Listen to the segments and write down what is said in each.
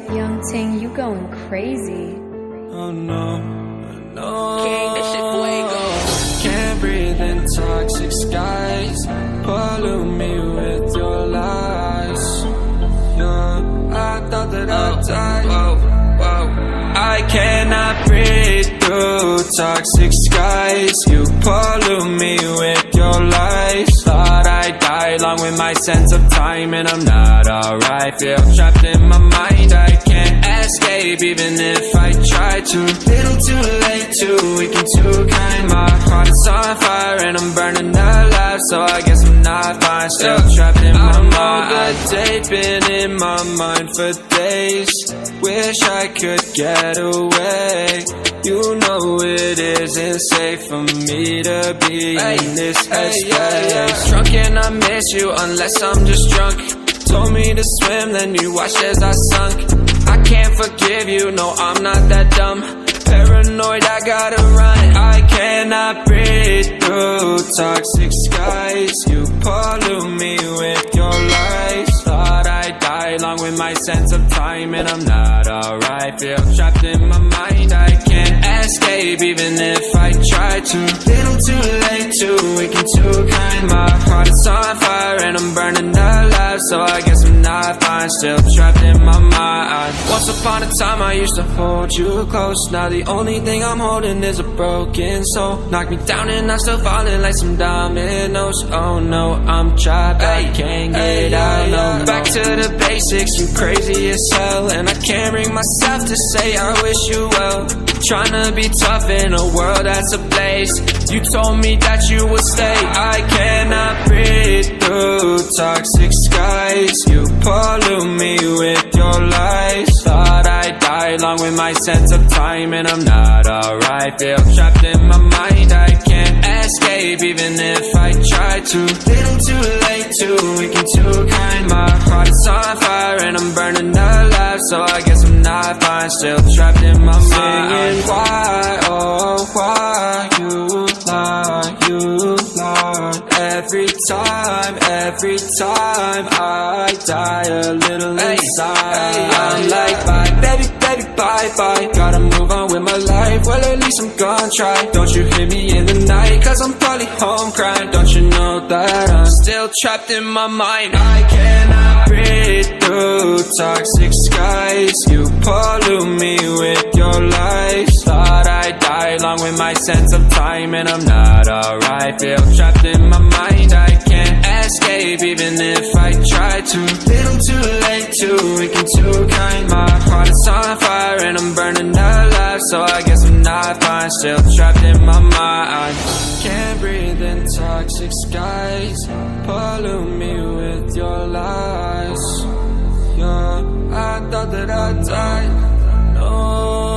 Young Ting, you going crazy. Oh no, no. King, this shit fuego. Can't breathe in toxic skies. Pollute me with your lies. Yeah, I thought that I'd die. I cannot breathe through toxic skies. You pollute me with your lies. Thought I'd die along with my sense of time, and I'm not alright. Feel trapped in my mind, I can't escape even if I try to. Little too late, too weak and too kind. My heart is on fire and I'm burning alive, so I guess I'm not fine. Still trapped in my mind. I'm over been in my mind for days. Wish I could get away. You know it isn't safe for me to be in this headspace. Drunk and I miss you unless I'm just drunk. Told me to swim, then you watched as I sunk. I can't forgive you, no I'm not that dumb. Paranoid, I gotta run. I cannot breathe through toxic skies. You pollute me with your lies. Thought I'd die along with my sense of time, and I'm not alright. Feel trapped in my mind, I can't escape even if I try to. Little too late, too weak and too kind. My heart is on fire and I'm burning alive, so I guess I'm not fine. Still trapped in my mind. Once upon a time I used to hold you close. Now the only thing I'm holding is a broken soul. Knock me down and I'm still falling like some dominoes. Oh no, I'm trapped, I can't get out, no. Back to the basics, you crazy as hell, and I can't bring myself to say I wish you well. Tryna be tough in a world that's ablaze. You told me that you would stay. I cannot breathe through toxic skies. You pollute me with your lies. Thought I'd die along with my sense of time, and I'm not alright. Feel trapped in my mind, I can't escape even if I try to. Little too late, too weak and too kind. My heart is on fire and I'm burning alive, so I guess I'm not fine. Still trapped in my mind. Why, oh why you lie, you lie. Every time I die a little inside. I'm like bye, baby, baby, bye, bye. Gotta move on with my life, well at least I'm gonna try. Don't you hear me in the night, cause I'm probably home crying. Don't you know that I'm still trapped in my mind. I cannot breathe through toxic skies. You pollute me with your lies. Thought I'd die along with my sense of time, and I'm not alright. Feel trapped in my mind, I can't escape even if I try to. Little too late, too weak and too kind. My heart is on fire and I'm burning alive, so I guess I'm not fine. Still trapped in my mind. Can't breathe in toxic skies. Pollute me with your lies. Yeah, I thought that I'd die. No.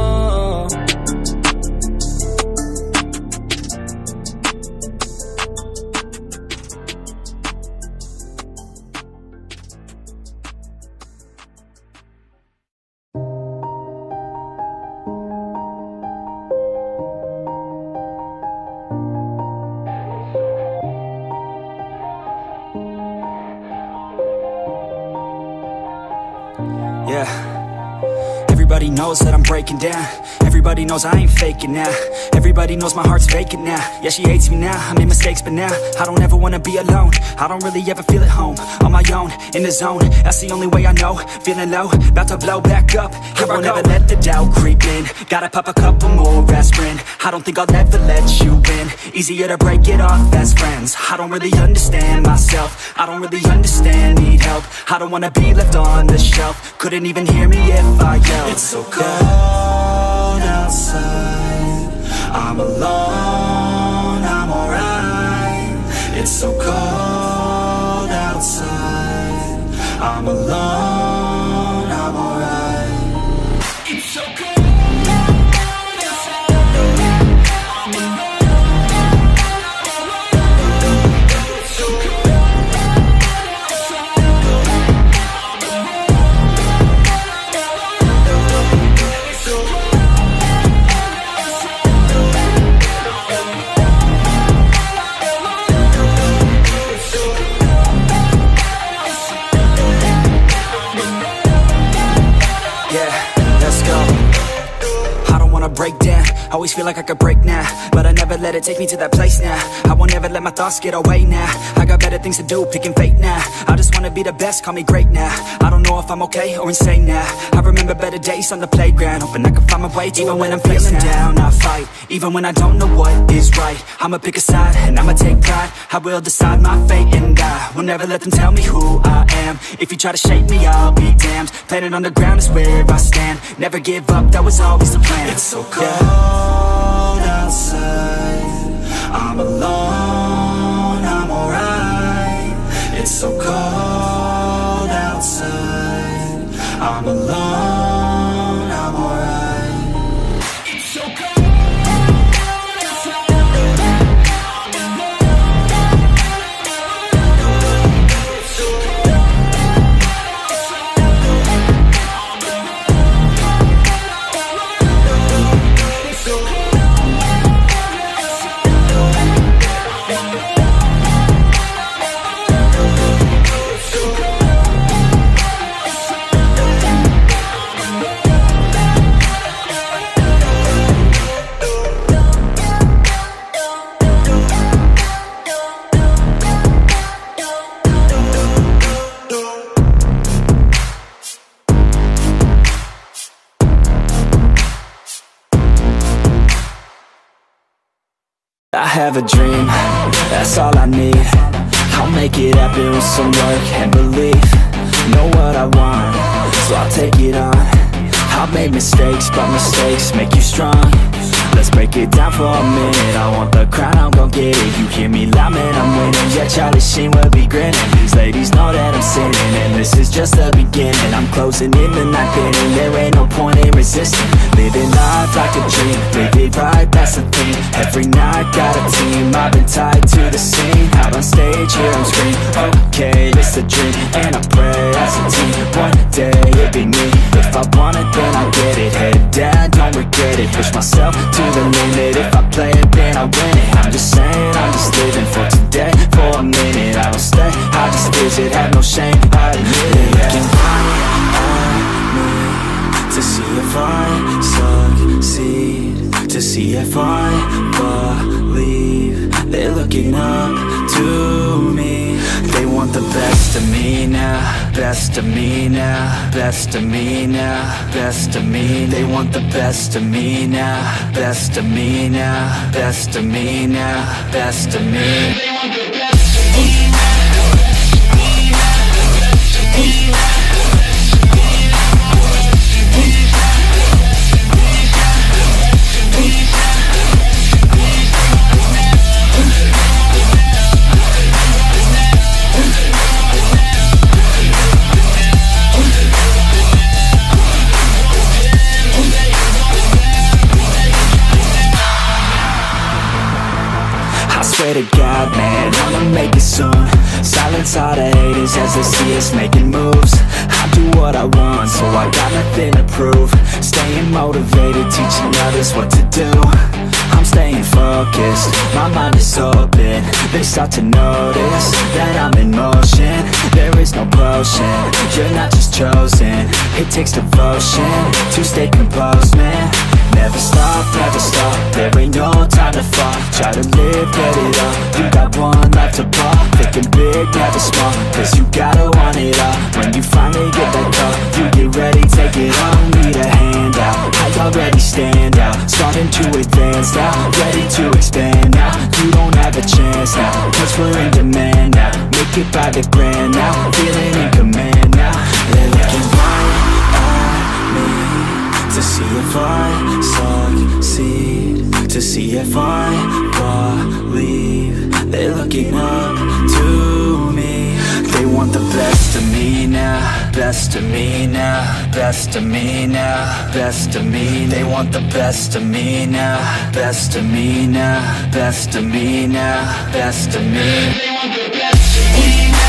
Yeah, everybody knows that I'm breaking down. Everybody knows I ain't faking now. Everybody knows my heart's vacant now. Yeah, she hates me now, I made mistakes but now I don't ever wanna be alone. I don't really ever feel at home. On my own, in the zone, that's the only way I know. Feeling low, about to blow back up. Here I won't ever let the doubt creep in. Gotta pop a couple more aspirin. I don't think I'll ever let you in. Easier to break it off best friends. I don't really understand myself. I don't really understand, need help. I don't wanna be left on the shelf. Couldn't even hear me if I yelled. It's so cold outside, I'm alone, I'm alright. It's so cold outside, I'm alone, I'm alright. It's so cold. wanna break down. Always feel like I could break now, but I never let it take me to that place now. I won't ever let my thoughts get away now. I got better things to do, picking fate now. I just wanna be the best, call me great now. I don't know if I'm okay or insane now. I remember better days on the playground, hoping I can find my way to even when I'm feeling down, I fight, even when I don't know what is right. I'ma pick a side, and I'ma take pride. I will decide my fate, and I will never let them tell me who I am. If you try to shape me, I'll be damned. Planet on the ground is where I stand. Never give up, that was always the plan. It's so cold outside, I'm alone, I'm alright. It's so cold outside, I'm alone, I'm alright. It's so cold. I have a dream, that's all I need. I'll make it happen with some work and belief. Know what I want, so I'll take it on. I've made mistakes, but mistakes make you strong. Let's break it down for a minute. I want the crown, I'm gon' get it. You hear me loud, man, I'm winning. Yeah, Charlie Sheen will be grinning. These ladies know that I'm sinning, and this is just the beginning. I'm closing in the night inning. There ain't no point in resisting. Living life like a dream, live it right, that's the theme. Every night got a team, I've been tied to the scene. Out on stage, here I'm scream. Okay, it's a dream, and I pray as a team. One day it'll be me. If I want it, then I get it. Head down, don't regret it. Push myself to the limit. If I play it, then I win it. I'm just saying, I'm just living for today, for a minute. I don't stay, I just visit, have no shame, I admit it. Looking right at me to see if I succeed, to see if I believe. They're looking up to me. They want the best of me now, best of me now, best of me now, best of me. They want the best of me now, best of me now, best of me now, best of me. They want the best of me now. Swear to God, man, I'ma make it soon. Silence all the haters as they see us making moves. I do what I want, so I got nothing to prove. Staying motivated, teaching others what to do. I'm staying focused, my mind is open. They start to notice that I'm in motion. There is no potion, you're not just chosen. It takes devotion to stay composed, man. Never stop, there ain't no time to fall. Try to live, get it up, you got one life to ball. Thinking big, never small, cause you gotta want it all. When you finally get that call, you get ready, take it on. Need a hand out, I already stand out. Starting to advance now, ready to expand now. You don't have a chance now, cause we're in demand now. Make it by the grand now, feeling in command now. They're looking right at me to see if I succeed, to see if I believe. They're looking up to me. They want the best of me now, best of me now, best of me now, best of me. They want the best of me now, best of me now, best of me now, best of me. They want the best of me now.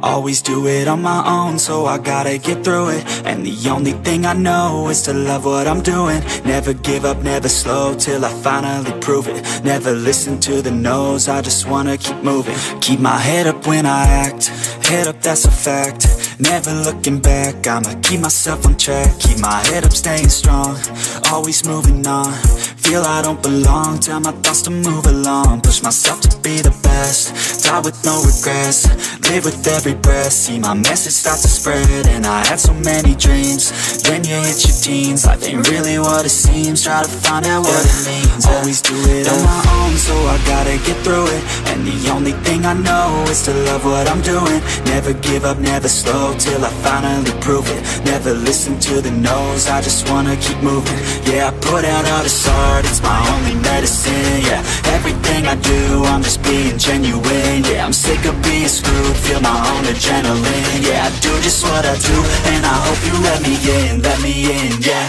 Always do it on my own, so I gotta get through it. And the only thing I know is to love what I'm doing. Never give up, never slow, till I finally prove it. Never listen to the no's, I just wanna keep moving. Keep my head up when I act, head up, that's a fact. Never looking back, I'ma keep myself on track. Keep my head up, staying strong, always moving on. Feel I don't belong, tell my thoughts to move along. Push myself to be the best, die with no regrets. Live with every breath, see my message start to spread. And I had so many dreams, then you hit your teens. Life ain't really what it seems, try to find out what it means. Always do it on my own, so I gotta get through it. And the only thing I know is to love what I'm doing. Never give up, never slow, till I finally prove it. Never listen to the no's, I just wanna keep moving. Yeah, I put out all this art, it's my only medicine. Yeah, everything I do, I'm just being genuine. Yeah, I'm sick of being screwed, feel my own adrenaline. Yeah, I do just what I do, and I hope you let me in, yeah.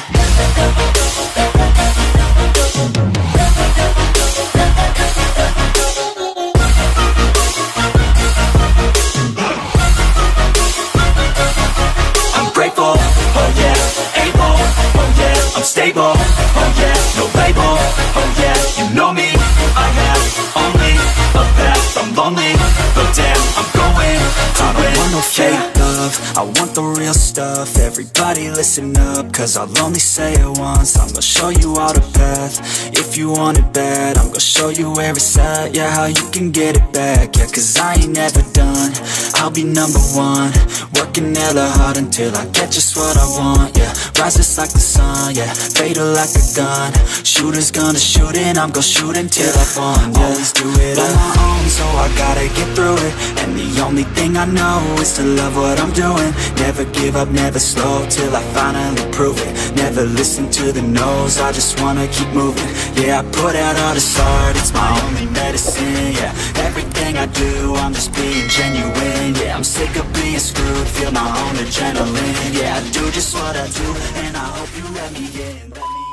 I'm grateful, oh yeah, able, oh yeah, I'm stable, oh yeah, no label, oh yeah, you know me, I have only a path, I'm lonely, but damn, I'm going to win. I don't want no fake love, I want the real stuff. Everybody listen up, cause I'll only say it once. I'm gonna show you all the path, if you want it bad. I'm gonna show you where it's at, yeah, how you can get it back. Yeah, cause I ain't never done, I'll be number one. Working hella hard until I get just what I want, yeah. Rises like the sun, yeah, fatal like a gun. Shooter's gonna shoot and I'm gonna shoot until I won, yeah. Always do it on my own, so I gotta get through it. And the only thing I know is to love what I'm doing. Never give up, never slow, till I finally prove it. Never listen to the no's, I just wanna keep moving. Yeah, I put out all this art, it's my only medicine. Yeah, everything I do, I'm just being genuine. Yeah, I'm sick of being screwed, feel my own adrenaline. Yeah, I do just what I do, and I hope you let me in.